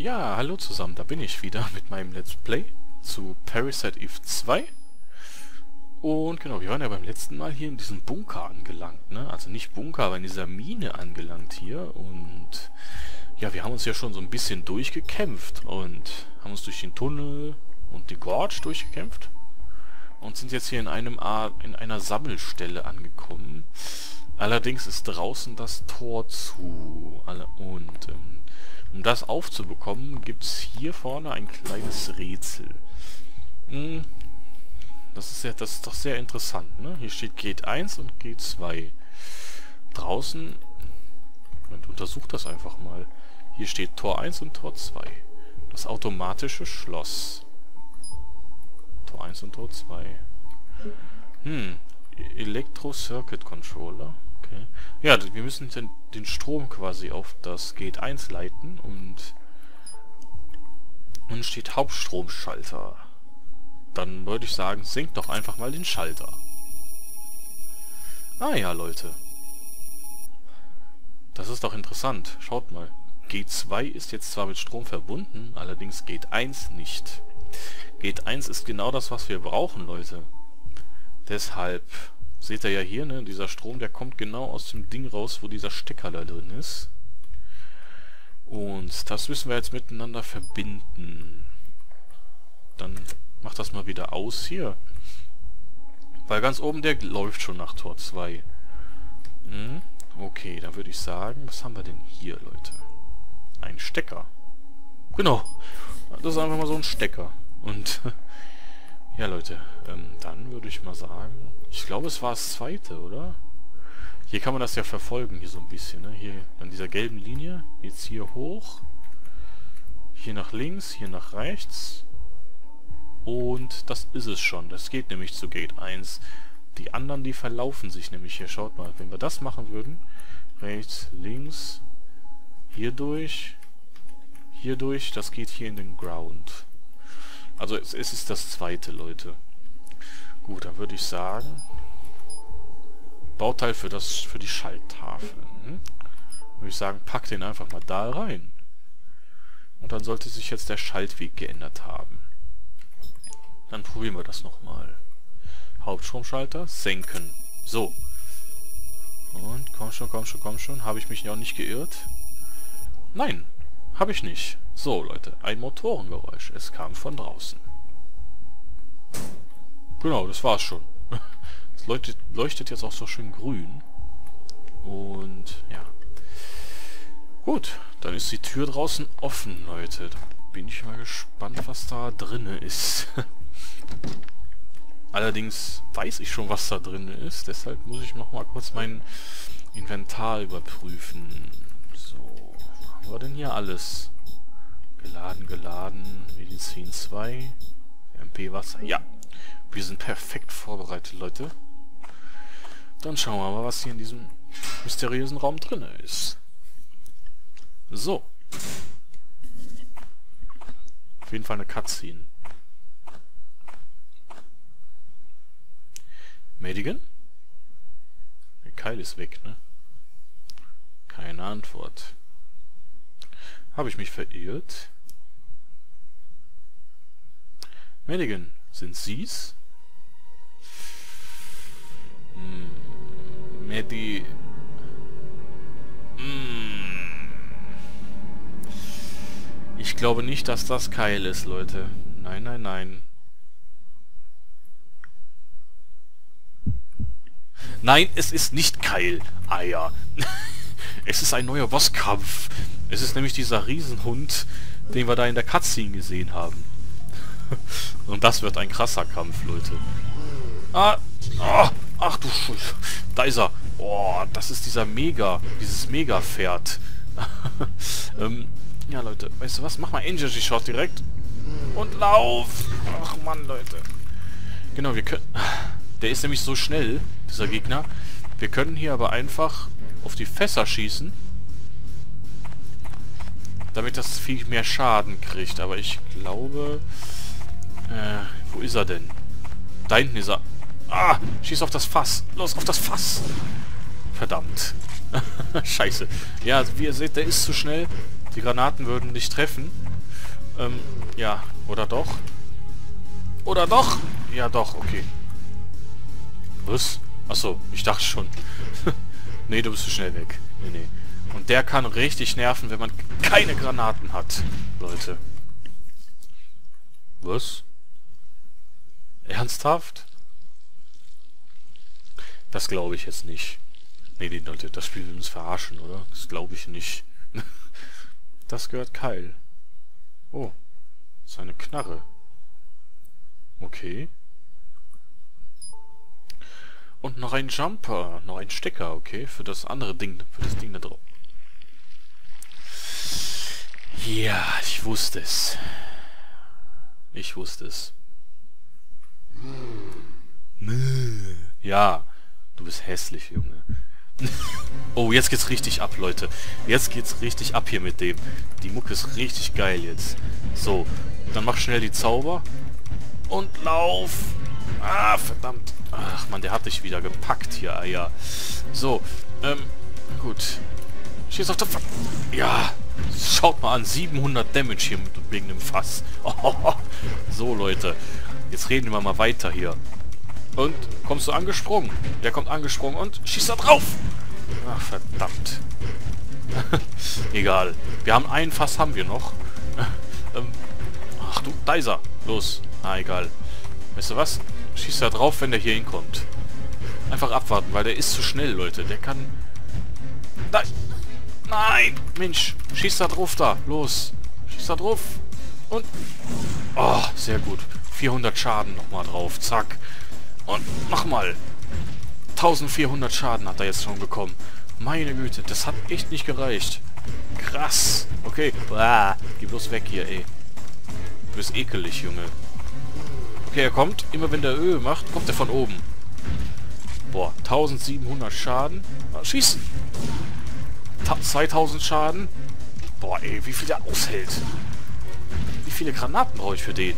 Ja, hallo zusammen, da bin ich wieder mit meinem Let's Play zu Parasite Eve 2. Und genau, wir waren ja beim letzten Mal hier in diesem Bunker angelangt, ne? Also nicht Bunker, aber in dieser Mine angelangt hier. Und ja, wir haben uns ja schon so ein bisschen durchgekämpft und haben uns durch den Tunnel und die Gorge durchgekämpft. Und sind jetzt hier in einer Sammelstelle angekommen. Allerdings ist draußen das Tor zu. Und um das aufzubekommen, gibt es hier vorne ein kleines Rätsel. Das ist doch sehr interessant, ne? Hier steht Gate 1 und Gate 2. Draußen... Moment, untersuch das einfach mal. Hier steht Tor 1 und Tor 2. Das automatische Schloss. Tor 1 und Tor 2. Elektro-Circuit Controller. Okay. Ja, wir müssen den Strom quasi auf das Gate 1 leiten und steht Hauptstromschalter. Dann würde ich sagen, senkt doch einfach mal den Schalter. Ah ja, Leute. Das ist doch interessant. Schaut mal. Gate 2 ist jetzt zwar mit Strom verbunden, allerdings Gate 1 nicht. Gate 1 ist genau das, was wir brauchen, Leute. Deshalb... Seht ihr ja hier, ne? Dieser Strom, der kommt genau aus dem Ding raus, wo dieser Stecker da drin ist. Und das müssen wir jetzt miteinander verbinden. Dann macht das mal wieder aus hier. Weil ganz oben, der läuft schon nach Tor 2. Okay, dann würde ich sagen, was haben wir denn hier, Leute? Ein Stecker. Genau. Das ist einfach mal so ein Stecker. Und... ja, Leute, dann würde ich mal sagen... Ich glaube, es war das zweite, oder? Hier kann man das ja verfolgen, hier so ein bisschen, ne? Hier an dieser gelben Linie. Jetzt hier hoch. Hier nach links, hier nach rechts. Und das ist es schon. Das geht nämlich zu Gate 1. Die anderen, die verlaufen sich nämlich hier. Schaut mal, wenn wir das machen würden. Rechts, links. Hier durch. Das geht hier in den Ground. Also es ist das zweite, Leute. Gut, dann würde ich sagen, Bauteil für die Schalttafel. Würde ich sagen, pack den einfach mal da rein. Und dann sollte sich jetzt der Schaltweg geändert haben. Dann probieren wir das nochmal. Hauptstromschalter, senken. So. Und komm schon. Habe ich mich ja auch nicht geirrt? Nein, habe ich nicht. So, Leute, ein Motorengeräusch. Es kam von draußen. Genau, das war's schon. Es leuchtet jetzt auch so schön grün. Und ja. Gut, dann ist die Tür draußen offen, Leute. Da bin ich mal gespannt, was da drinne ist. Allerdings weiß ich schon, was da drinne ist. Deshalb muss ich noch mal kurz mein Inventar überprüfen. So, was haben wir denn hier alles? Geladen. Medizin 2. MP-Wasser. Ja. Wir sind perfekt vorbereitet, Leute. Dann schauen wir mal, was hier in diesem mysteriösen Raum drin ist. So. Auf jeden Fall eine Cutscene. Madigan? Der Keil ist weg, ne? Keine Antwort. Habe ich mich verirrt? Madigan, sind Sie's? Medi... Ich glaube nicht, dass das Keil ist, Leute. Nein. Nein, es ist nicht Keil. Eier. Es ist ein neuer Bosskampf. Es ist nämlich dieser Riesenhund, den wir da in der Cutscene gesehen haben. Und das wird ein krasser Kampf, Leute. Ach du Scheiße. Da ist er. Oh, das ist dieses Mega-Pferd. Ja, Leute, weißt du was? Mach mal Energy Shot direkt. Und lauf! Ach Mann, Leute. Genau, wir können... Der ist nämlich so schnell, dieser Gegner. Wir können hier aber einfach auf die Fässer schießen. Damit das Vieh mehr Schaden kriegt. Aber ich glaube... wo ist er denn? Da hinten ist er. Schieß auf das Fass. Los, auf das Fass. Verdammt. Scheiße. Ja, wie ihr seht, der ist zu schnell. Die Granaten würden nicht treffen. Ja. Oder doch? Oder doch? Ja, doch, okay. Was? Achso, ich dachte schon. Nee, du bist zu schnell weg. Nee, nee. Und der kann richtig nerven, wenn man keine Granaten hat, Leute. Was? Ernsthaft? Das glaube ich jetzt nicht. Nee, nee, Leute, das Spiel will uns verarschen, oder? Das glaube ich nicht. Das gehört Kyle. Oh. Seine Knarre. Okay. Und noch ein Jumper. Noch ein Stecker, okay. Für das andere Ding. Für das Ding da drauf. Ja, ich wusste es. Ich wusste es. Ja. Du bist hässlich, Junge. Oh, jetzt geht's richtig ab, Leute. Jetzt geht's richtig ab hier mit dem. Die Mucke ist richtig geil jetzt. So, dann mach schnell die Zauber. Und lauf. Ah, verdammt. Ach man, der hat dich wieder gepackt hier, Eier. So, gut. Schieß auf der Ja, schaut mal an. 700 Damage hier wegen dem Fass. Oh, so, Leute. Jetzt reden wir mal weiter hier. Und kommst du angesprungen? Der kommt angesprungen und schießt da drauf. Ach, verdammt. Egal. Wir haben ein Fass, haben wir noch. Ach du, da ist er. Los. Ah, egal. Weißt du was? Schießt da drauf, wenn der hier hinkommt. Einfach abwarten, weil der ist zu schnell, Leute. Der kann... Nein! Nein! Mensch, schießt da drauf da. Los. Schießt da drauf. Und... Oh, sehr gut. 400 Schaden nochmal drauf. Zack. Und nochmal. 1400 Schaden hat er jetzt schon bekommen. Meine Güte, das hat echt nicht gereicht. Krass. Okay. Blah. Geh bloß weg hier, ey. Du bist ekelig, Junge. Okay, er kommt. Immer wenn der Öl macht, kommt er von oben. Boah, 1700 Schaden. Schießen. 2000 Schaden. Boah, ey, wie viel der aushält. Wie viele Granaten brauche ich für den?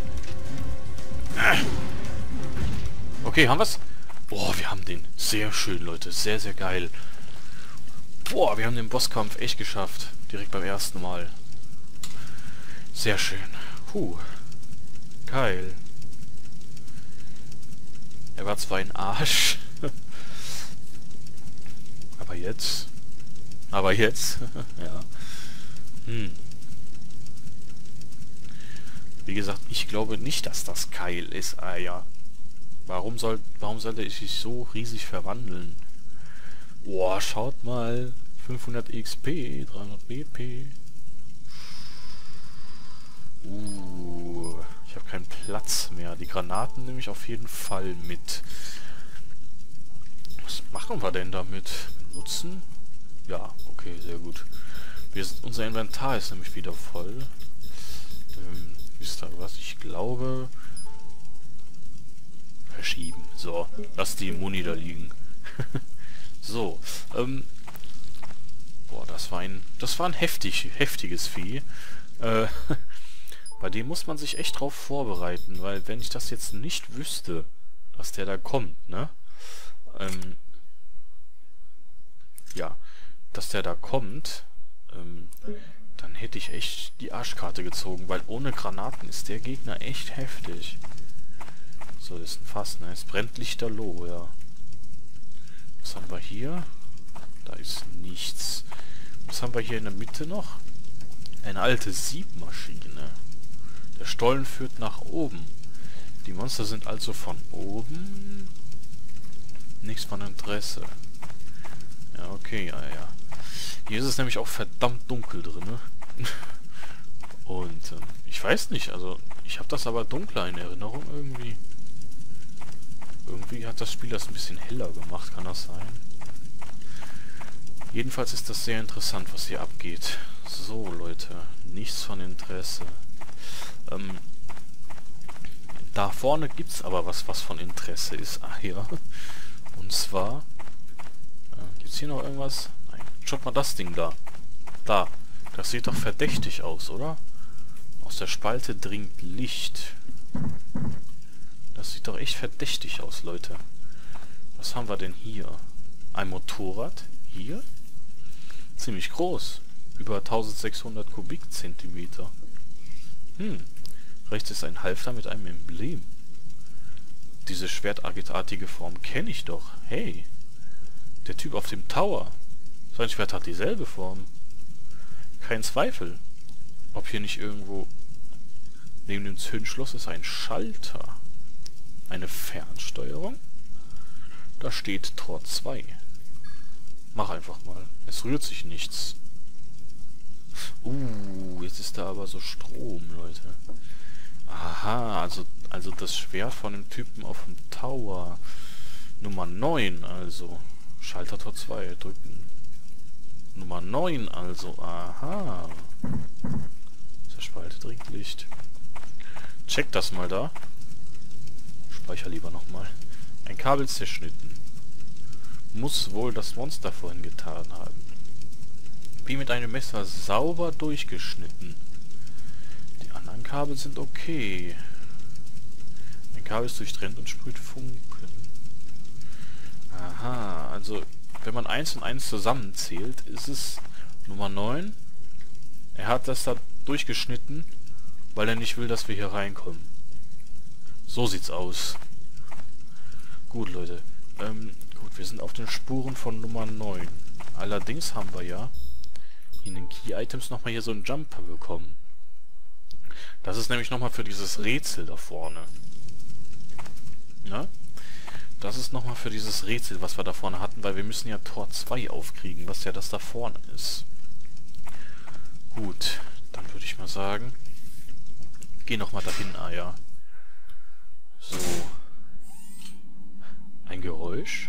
Okay, haben wir's? Boah, wir haben den. Sehr schön, Leute. Sehr, sehr geil. Boah, wir haben den Bosskampf echt geschafft. Direkt beim ersten Mal. Sehr schön. Geil. Er war zwar ein Arsch. Aber jetzt... ja. Wie gesagt, ich glaube nicht, dass das Kyle ist. Ah ja. Warum sollte ich sich so riesig verwandeln? Boah, schaut mal. 500 XP, 300 BP. Ich habe keinen Platz mehr. Die Granaten nehme ich auf jeden Fall mit. Was machen wir denn damit? Nutzen? Ja, okay, sehr gut. Unser Inventar ist nämlich wieder voll. Wisst ihr was? Ich glaube... Verschieben. So, lass die Muni da liegen. So, boah, das war ein heftiges Vieh. Bei dem muss man sich echt drauf vorbereiten, weil wenn ich das jetzt nicht wüsste, dass der da kommt, ne? Ja, dass der da kommt, dann hätte ich echt die Arschkarte gezogen, weil ohne Granaten ist der Gegner echt heftig. So, das ist ein Fass, ne? Es brennt lichterloh, ja. Was haben wir hier? Da ist nichts. Was haben wir hier in der Mitte noch? Eine alte Siebmaschine. Der Stollen führt nach oben. Die Monster sind also von oben. Nichts von Interesse. Ja, okay, ja. Hier ist es nämlich auch verdammt dunkel drin, ne? Und ich weiß nicht, also ich habe das aber dunkler in Erinnerung irgendwie. Irgendwie hat das Spiel das ein bisschen heller gemacht, kann das sein? Jedenfalls ist das sehr interessant, was hier abgeht. So, Leute, nichts von Interesse. Da vorne gibt's aber was von Interesse ist. Ach ja. Und zwar... gibt's hier noch irgendwas? Nein. Schaut mal das Ding da. Da. Das sieht doch verdächtig aus, oder? Aus der Spalte dringt Licht. Das sieht doch echt verdächtig aus, Leute. Was haben wir denn hier? Ein Motorrad. Hier? Ziemlich groß. Über 1600 Kubikzentimeter. Rechts ist ein Halfter mit einem Emblem. Diese schwertartige Form kenne ich doch. Hey. Der Typ auf dem Tower. Sein Schwert hat dieselbe Form. Kein Zweifel. Ob hier nicht irgendwo neben dem Zündschloss ist ein Schalter. Eine Fernsteuerung? Da steht Tor 2. Mach einfach mal. Es rührt sich nichts. Jetzt ist da aber so Strom, Leute. Aha, also das Schwert von dem Typen auf dem Tower. Nummer 9, also. Schalter Tor 2 drücken. Nummer 9, also. Aha. Zerspaltet Ringlicht. Check das mal da. Speicher lieber nochmal. Ein Kabel zerschnitten. Muss wohl das Monster vorhin getan haben. Wie mit einem Messer sauber durchgeschnitten. Die anderen Kabel sind okay. Ein Kabel ist durchtrennt und sprüht Funken. Aha, also wenn man 1 und 1 zusammenzählt, ist es Nummer 9. Er hat das da durchgeschnitten, weil er nicht will, dass wir hier reinkommen. So sieht's aus. Gut, Leute. Gut, wir sind auf den Spuren von Nummer 9. Allerdings haben wir ja in den Key-Items nochmal hier so einen Jumper bekommen. Das ist nämlich nochmal für dieses Rätsel da vorne. Ne? Das ist nochmal für dieses Rätsel, was wir da vorne hatten, weil wir müssen ja Tor 2 aufkriegen, was ja das da vorne ist. Gut, dann würde ich mal sagen, geh nochmal dahin, ja. So. Ein Geräusch.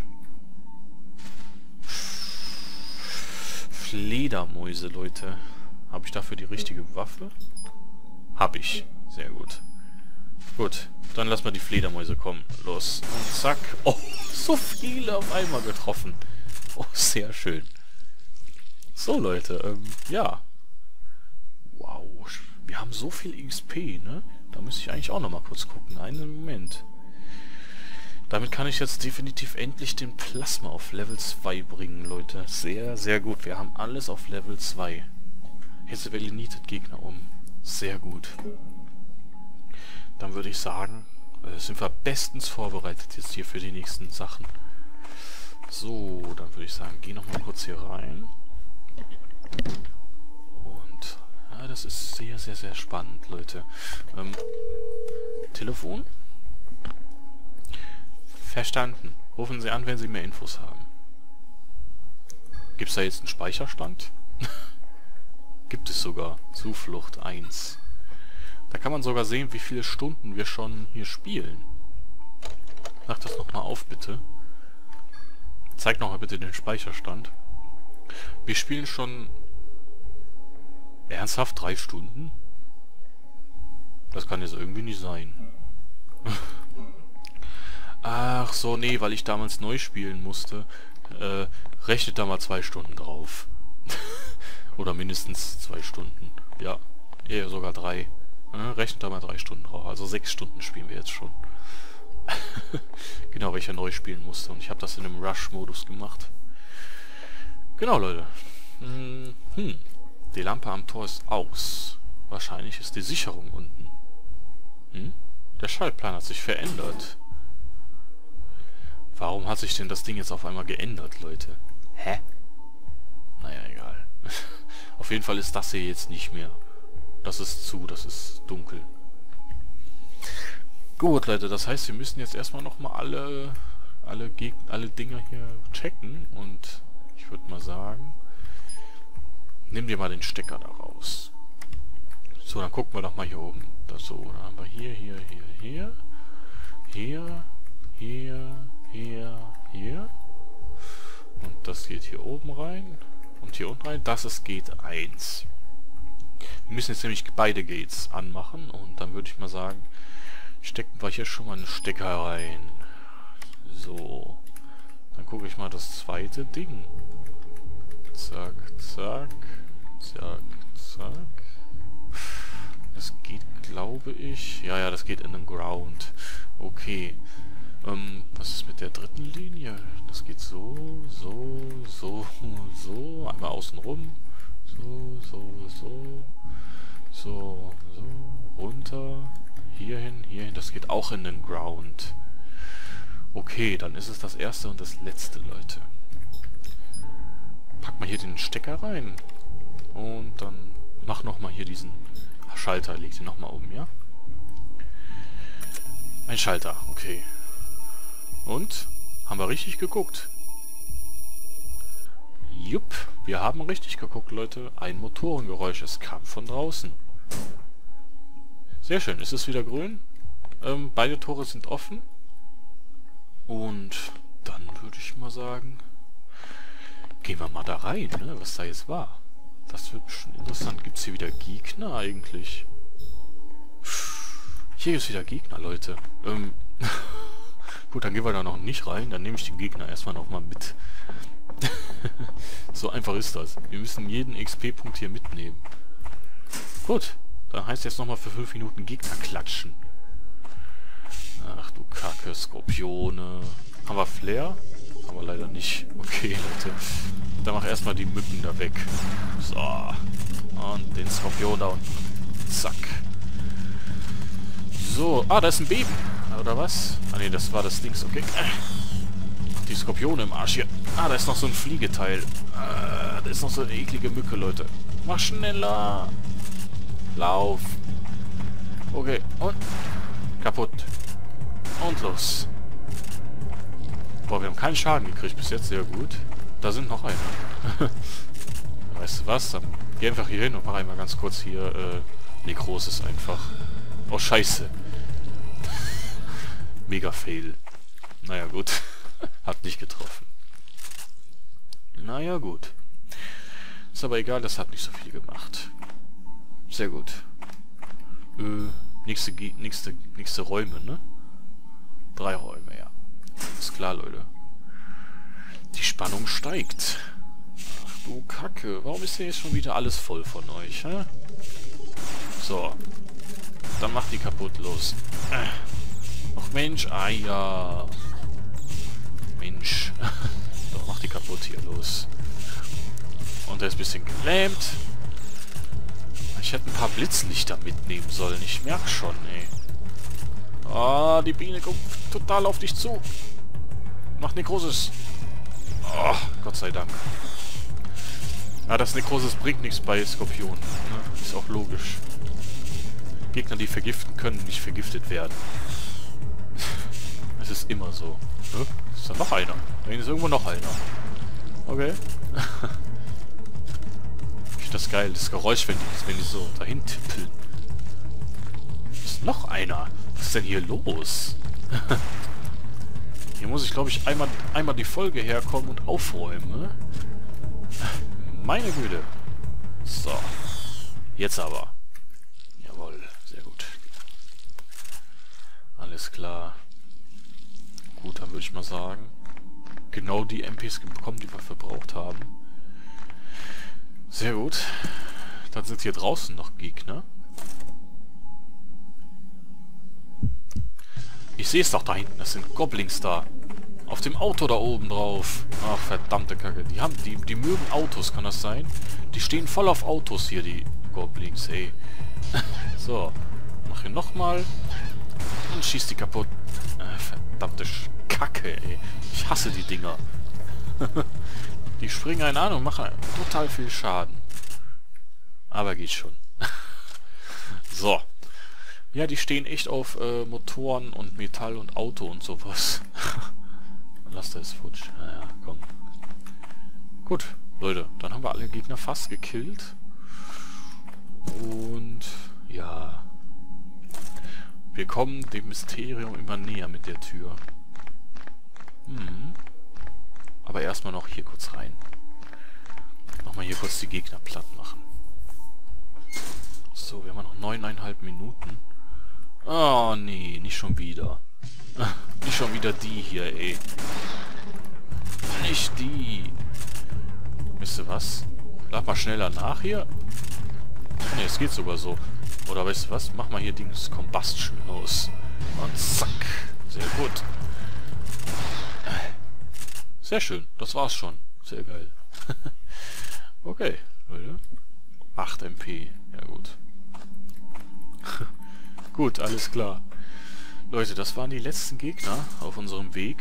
Fledermäuse, Leute. Habe ich dafür die richtige Waffe? Hab ich. Sehr gut. Gut, dann lass mal die Fledermäuse kommen. Los. Und zack. Oh, so viele auf einmal getroffen. Oh, sehr schön. So, Leute, ja. Wow, wir haben so viel XP, ne? Da müsste ich eigentlich auch nochmal kurz gucken. Einen Moment. Damit kann ich jetzt definitiv endlich den Plasma auf Level 2 bringen, Leute. Sehr, sehr gut. Wir haben alles auf Level 2. Jetzt nietet Gegner um. Sehr gut. Dann würde ich sagen, sind wir bestens vorbereitet jetzt hier für die nächsten Sachen. So, dann würde ich sagen, geh nochmal kurz hier rein. Und ja, das ist sehr, sehr, sehr spannend, Leute. Telefon? Verstanden. Rufen Sie an, wenn Sie mehr Infos haben. Gibt es da jetzt einen Speicherstand? Gibt es sogar. Zuflucht 1. Da kann man sogar sehen, wie viele Stunden wir schon hier spielen. Mach das nochmal auf, bitte. Zeig nochmal bitte den Speicherstand. Wir spielen schon... Ernsthaft 3 Stunden? Das kann jetzt irgendwie nicht sein. Ach so, nee, weil ich damals neu spielen musste. Rechnet da mal 2 Stunden drauf. Oder mindestens 2 Stunden. Ja, eher sogar 3. Rechnet da mal 3 Stunden drauf. Also 6 Stunden spielen wir jetzt schon. Genau, weil ich ja neu spielen musste. Und ich habe das in einem Rush-Modus gemacht. Genau, Leute. Die Lampe am Tor ist aus. Wahrscheinlich ist die Sicherung unten. Der Schaltplan hat sich verändert. Warum hat sich denn das Ding jetzt auf einmal geändert, Leute? Hä? Naja, egal. Auf jeden Fall ist das hier jetzt nicht mehr. Das ist zu, das ist dunkel. Gut, Leute, das heißt, wir müssen jetzt erstmal nochmal alle Dinger hier checken. Und ich würde mal sagen, nimm dir mal den Stecker da raus. So, dann gucken wir doch mal hier oben. Das so, dann haben wir hier. Und das geht hier oben rein. Und hier unten rein. Das ist Gate 1. Wir müssen jetzt nämlich beide Gates anmachen. Und dann würde ich mal sagen, stecken wir hier schon mal einen Stecker rein. So. Dann gucke ich mal das zweite Ding. Zack, zack. Zack, zack. Das geht, glaube ich... Ja, das geht in den Ground. Okay. Was ist mit der dritten Linie? Das geht so. Einmal außen rum. So. runter. Hierhin, hierhin. Das geht auch in den Ground. Okay, dann ist es das erste und das letzte, Leute. Pack mal hier den Stecker rein. Und dann mach nochmal hier diesen Schalter. Leg den nochmal oben, ja? Ein Schalter, okay. Und? Haben wir richtig geguckt? Jupp, wir haben richtig geguckt, Leute. Ein Motorengeräusch, es kam von draußen. Sehr schön, es ist wieder grün. Beide Tore sind offen. Und dann würde ich mal sagen, gehen wir mal da rein, ne, was da jetzt war. Das wird bestimmt interessant. Gibt es hier wieder Gegner eigentlich? Hier gibt es wieder Gegner, Leute. Gut, dann gehen wir da noch nicht rein. Dann nehme ich den Gegner erstmal nochmal mit. So einfach ist das. Wir müssen jeden XP-Punkt hier mitnehmen. Gut, dann heißt jetzt nochmal für 5 Minuten Gegner klatschen. Ach du Kacke, Skorpione. Haben wir Flair? Haben wir leider nicht. Okay, Leute. Dann mach erstmal die Mücken da weg. So. Und den Skorpion da unten. Zack. So. Ah, da ist ein Beben. Oder was? Ah ne, das war das Dings. Okay. Die Skorpione im Arsch hier. Ah, da ist noch so ein Fliegeteil. Ah, da ist noch so eine eklige Mücke, Leute. Mach schneller. Lauf. Okay. Und kaputt. Und los. Boah, wir haben keinen Schaden gekriegt bis jetzt. Sehr gut. Da sind noch eine. Weißt du was? Dann geh einfach hier hin und mach einmal ganz kurz hier Nekrosis einfach. Oh, scheiße. Mega Fail. Naja, gut. Hat nicht getroffen. Naja, gut. Ist aber egal, das hat nicht so viel gemacht. Sehr gut. Nächste Räume, ne? 3 Räume, ja. Ist klar, Leute. Die Spannung steigt. Ach du Kacke. Warum ist denn jetzt schon wieder alles voll von euch, hä? So. Dann macht die kaputt, los. Ach Mensch, ah ja. Mensch. Doch, mach die kaputt hier, los. Und der ist ein bisschen gelähmt. Ich hätte ein paar Blitzlichter mitnehmen sollen. Ich merke schon, ey. Ah, die Biene kommt total auf dich zu. Mach Nekrosis. Oh, Gott sei Dank. Ah, das Nekrosis bringt nichts bei Skorpionen. Ne? Ist auch logisch. Gegner, die vergiften, können nicht vergiftet werden. Es ist immer so. Ist da noch einer? Da ist irgendwo noch einer. Okay. Ich finde das geil, das Geräusch, wenn die so dahin tippeln. Ist noch einer. Was ist denn hier los? Hier muss ich, glaube ich, einmal die Folge herkommen und aufräumen. Ne? Meine Güte. So. Jetzt aber. Jawohl, sehr gut. Alles klar. Gut, dann würde ich mal sagen, genau die MPs bekommen, die wir verbraucht haben. Sehr gut. Dann sind hier draußen noch Gegner. Ich sehe es doch da hinten. Das sind Goblins da. Auf dem Auto da oben drauf. Ach, verdammte Kacke. Die mögen Autos, kann das sein? Die stehen voll auf Autos hier, die Goblins, ey. So. Mach hier nochmal. Und schieß die kaputt. Verdammte Kacke, ey. Ich hasse die Dinger. Die springen einen an und machen total viel Schaden. Aber geht schon. So. Ja, die stehen echt auf Motoren und Metall und Auto und sowas. Laster ist futsch. Naja, komm. Gut, Leute. Dann haben wir alle Gegner fast gekillt. Und ja. Wir kommen dem Mysterium immer näher mit der Tür. Aber erstmal noch hier kurz rein. Nochmal hier kurz die Gegner platt machen. So, wir haben noch 9,5 Minuten. Oh, nee, nicht schon wieder. Nicht schon wieder die hier, ey. Nicht die. Wisst ihr was? Lad mal schneller nach hier. Ne, es geht sogar so. Oder weißt du was? Mach mal hier Dings Combustion los. Und zack. Sehr gut. Sehr schön. Das war's schon. Sehr geil. Okay, Leute. 8 MP. Ja gut. Gut, alles klar. Leute, das waren die letzten Gegner auf unserem Weg.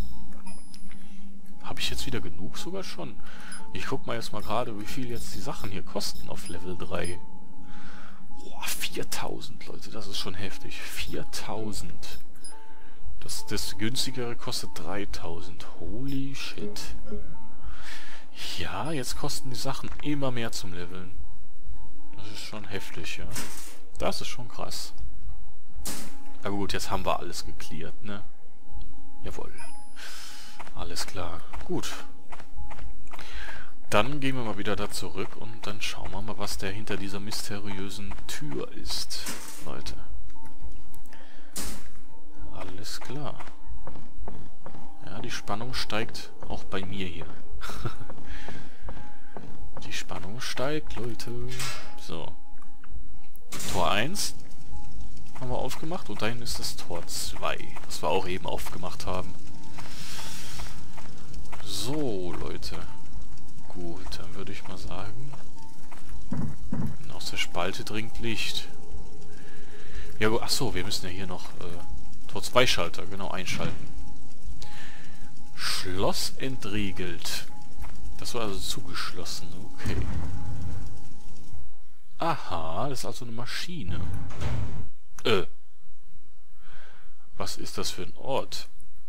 Habe ich jetzt wieder genug? Sogar schon. Ich guck mal jetzt mal gerade, wie viel jetzt die Sachen hier kosten auf Level 3. Boah, 4000, Leute, das ist schon heftig. 4000. Das günstigere kostet 3000. Holy shit. Ja, jetzt kosten die Sachen immer mehr zum Leveln. Das ist schon heftig, ja. Das ist schon krass. Aber gut, jetzt haben wir alles geklärt, ne? Jawohl. Alles klar. Gut. Dann gehen wir mal wieder da zurück und dann schauen wir mal, was der hinter dieser mysteriösen Tür ist, Leute. Alles klar. Ja, die Spannung steigt auch bei mir hier. Die Spannung steigt, Leute. So. Tor 1 haben wir aufgemacht und dahin ist das Tor 2, was wir auch eben aufgemacht haben. So, Leute. Gut, dann würde ich mal sagen, aus der Spalte dringt Licht. Ja, achso, wir müssen ja hier noch Tor 2 Schalter, genau, einschalten. Schloss entriegelt. Das war also zugeschlossen, okay. Aha, das ist also eine Maschine. Was ist das für ein Ort?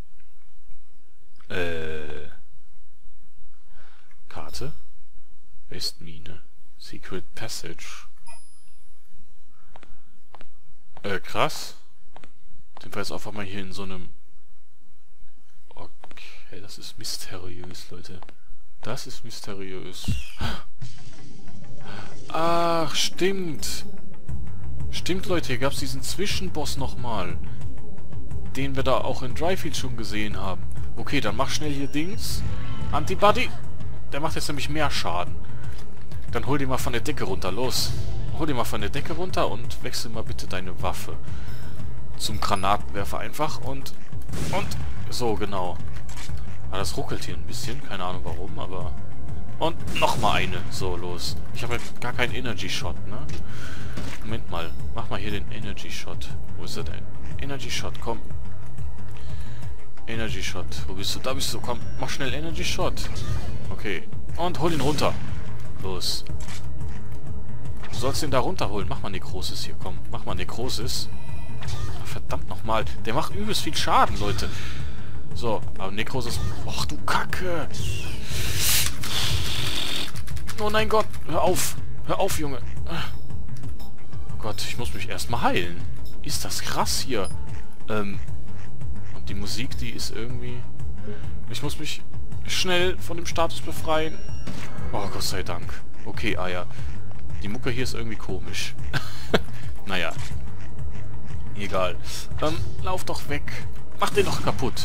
Karte? Westmine. Secret Passage. Krass. Sind wir jetzt auf einmal hier in so einem... Okay, das ist mysteriös, Leute. Das ist mysteriös. Ach, stimmt. Stimmt, Leute, hier gab es diesen Zwischenboss nochmal. Den wir da auch in Dryfield schon gesehen haben. Okay, dann mach schnell hier Dings. Antibody. Der macht jetzt nämlich mehr Schaden. Dann hol den mal von der Decke runter, los. Hol den mal von der Decke runter und wechsel mal bitte deine Waffe. Zum Granatenwerfer einfach und... So, genau. Ah, das ruckelt hier ein bisschen, keine Ahnung warum, aber... Und nochmal eine. So, los. Ich habe jetzt gar keinen Energy Shot, ne? Moment mal. Mach mal hier den Energy Shot. Wo ist er denn? Energy Shot, komm. Energy Shot. Wo bist du? Da bist du. Komm, mach schnell Energy Shot. Okay. Und hol ihn runter. Los. Du sollst ihn da runterholen. Mach mal Nekrosis hier, komm. Mach mal Nekrosis. Verdammt nochmal. Der macht übelst viel Schaden, Leute. So, aber Nekrosis... Och, du Kacke. Oh nein Gott. Hör auf. Hör auf, Junge. Oh Gott, ich muss mich erstmal heilen. Ist das krass hier. Und die Musik, die ist irgendwie... Ich muss mich schnell von dem Status befreien. Oh, Gott sei Dank. Okay, ah ja. Die Mucke hier ist irgendwie komisch. Naja. Egal. Dann lauf doch weg. Mach den doch kaputt.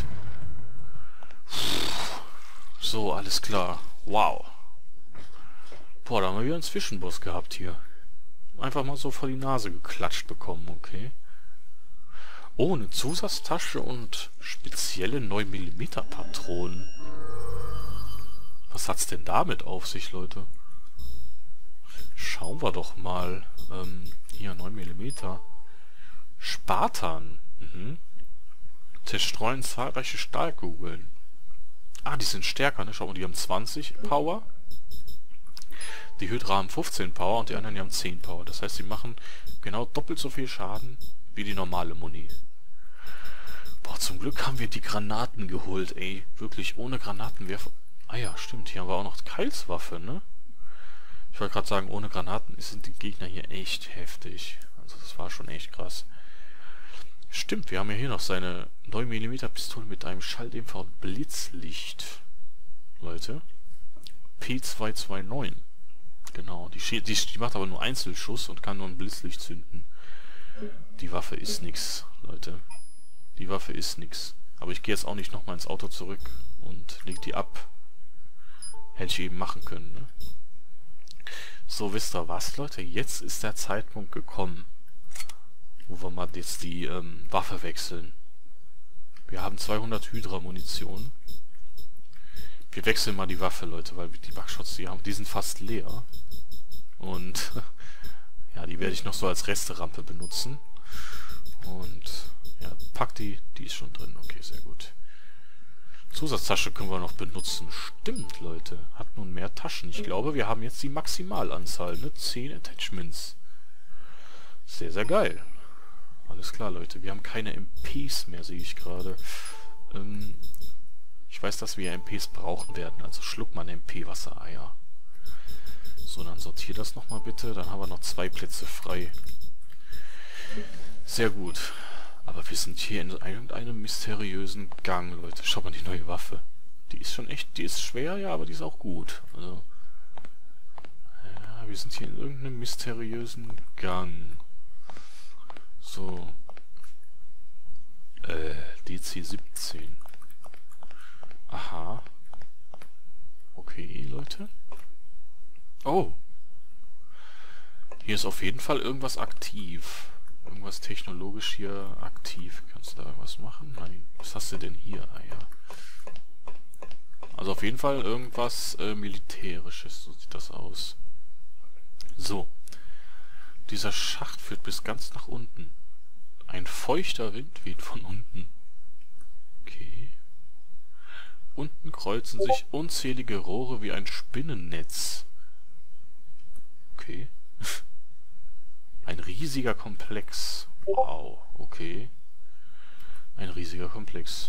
So, alles klar. Wow. Boah, da haben wir wieder einen Zwischenboss gehabt hier. Einfach mal so vor die Nase geklatscht bekommen, okay. Oh, eine Zusatztasche und spezielle 9mm Patronen. Was hat's denn damit auf sich, Leute? Schauen wir doch mal. Hier, 9mm. Spartan. Zerstreuen zahlreiche Stahlkugeln. Ah, die sind stärker, ne? Schau mal, die haben 20 Power. Die Hydra haben 15 Power und die anderen die haben 10 Power. Das heißt, sie machen genau doppelt so viel Schaden wie die normale Muni. Boah, zum Glück haben wir die Granaten geholt, ey. Wirklich, ohne Granatenwerfer... Ah ja, stimmt, hier haben wir auch noch Keilswaffe, ne? Ich wollte gerade sagen, ohne Granaten sind die Gegner hier echt heftig. Also das war schon echt krass. Stimmt, wir haben ja hier noch seine 9mm Pistole mit einem Schalldämpfer und Blitzlicht. Leute. P229. Genau, die macht aber nur Einzelschuss und kann nur ein Blitzlicht zünden. Die Waffe ist nix, Leute. Die Waffe ist nix. Aber ich gehe jetzt auch nicht nochmal ins Auto zurück und leg die ab. Hätte ich eben machen können, ne? So, wisst ihr was, Leute? Jetzt ist der Zeitpunkt gekommen, wo wir mal jetzt die Waffe wechseln. Wir haben 200 Hydra-Munition. Wir wechseln mal die Waffe, Leute, weil die Backshots, die sind fast leer. Und ja, die werde ich noch so als Resterampe benutzen. Und ja, pack die ist schon drin. Okay, sehr gut. Zusatztasche können wir noch benutzen. Stimmt, Leute. Hat nun mehr Taschen. Ich glaube, wir haben jetzt die Maximalanzahl, ne? 10 Attachments. Sehr, sehr geil. Alles klar, Leute. Wir haben keine MPs mehr, sehe ich gerade. Ich weiß, dass wir MPs brauchen werden. Also schluck mal ein MP-Wassereier. So, dann sortiere das nochmal bitte. Dann haben wir noch 2 Plätze frei. Sehr gut. Aber wir sind hier in irgendeinem mysteriösen Gang, Leute. Schaut mal, die neue Waffe. Die ist schon echt, die ist schwer, ja, aber die ist auch gut. Also, ja, wir sind hier in irgendeinem mysteriösen Gang. So. DC-17. Aha. Okay, Leute. Oh. Hier ist auf jeden Fall irgendwas aktiv. Irgendwas technologisch hier aktiv. Kannst du da irgendwas machen? Nein. Was hast du denn hier? Ah ja. Also auf jeden Fall irgendwas Militärisches. So sieht das aus. So. Dieser Schacht führt bis ganz nach unten. Ein feuchter Wind weht von unten. Okay. Unten kreuzen sich unzählige Rohre wie ein Spinnennetz. Okay. Ein riesiger Komplex. Wow, okay. Ein riesiger Komplex.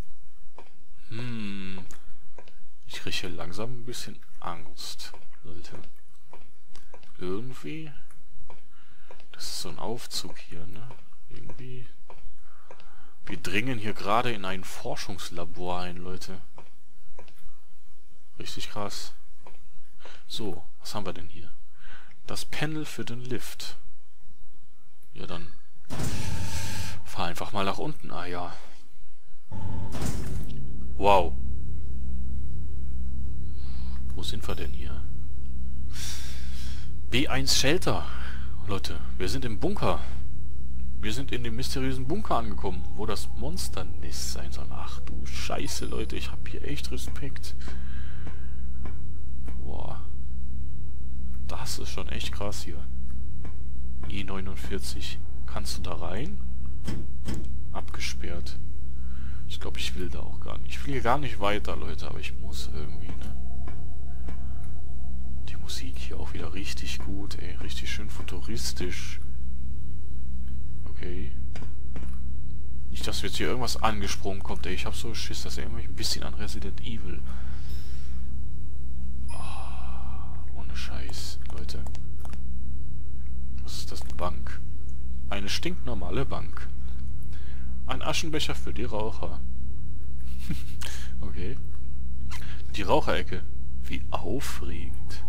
Ich kriege hier langsam ein bisschen Angst, Leute. Irgendwie... Das ist so ein Aufzug hier, ne? Irgendwie... Wir dringen hier gerade in ein Forschungslabor ein, Leute. Richtig krass. So, was haben wir denn hier? Das Panel für den Lift. Ja, dann fahr einfach mal nach unten. Ah ja. Wow. Wo sind wir denn hier? B1 Shelter. Leute, wir sind im Bunker. Wir sind in dem mysteriösen Bunker angekommen, wo das Monsternest sein soll. Ach du Scheiße, Leute, ich habe hier echt Respekt. Boah. Das ist schon echt krass hier. E49. Kannst du da rein? Abgesperrt. Ich glaube, ich will da auch gar nicht. Ich fliege gar nicht weiter, Leute, aber ich muss irgendwie, ne? Die Musik hier auch wieder richtig gut, ey. Richtig schön futuristisch. Okay. Nicht, dass jetzt hier irgendwas angesprungen kommt, ey. Ich habe so Schiss, dass er irgendwie ein bisschen an Resident Evil. Oh, ohne Scheiß, Leute. Was ist das? Eine Bank. Eine stinknormale Bank. Ein Aschenbecher für die Raucher. Okay. Die Raucherecke. Wie aufregend.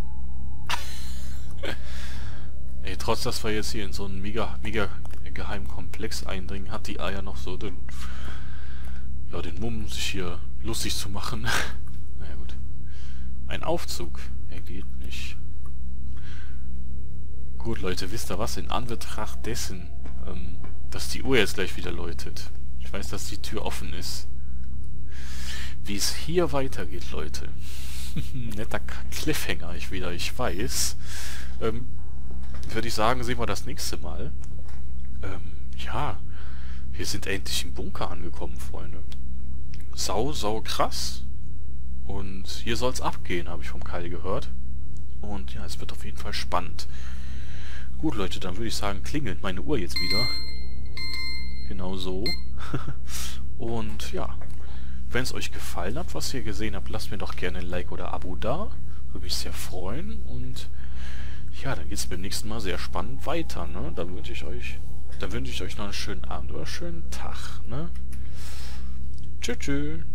Ey, trotz dass wir jetzt hier in so einen mega geheimen Komplex eindringen, hat die Eier noch so den Mumm, sich hier lustig zu machen. Naja, gut. Ein Aufzug. Er geht nicht. Gut, Leute, wisst ihr was? In Anbetracht dessen, dass die Uhr jetzt gleich wieder läutet. Ich weiß, dass die Tür offen ist. Wie es hier weitergeht, Leute. Netter Cliffhanger, ich weiß. Würde ich sagen, sehen wir das nächste Mal. Ja. Wir sind endlich im Bunker angekommen, Freunde. Sau krass. Und hier soll's abgehen, habe ich vom Kai gehört. Und ja, es wird auf jeden Fall spannend. Gut, Leute, dann würde ich sagen, klingelt meine Uhr jetzt wieder. Genau so. Und ja, wenn es euch gefallen hat, was ihr gesehen habt, lasst mir doch gerne ein Like oder Abo da. Würde mich sehr freuen. Und ja, dann geht es beim nächsten Mal sehr spannend weiter, ne? Dann wünsche ich euch noch einen schönen Abend oder einen schönen Tag, ne? Tschüss.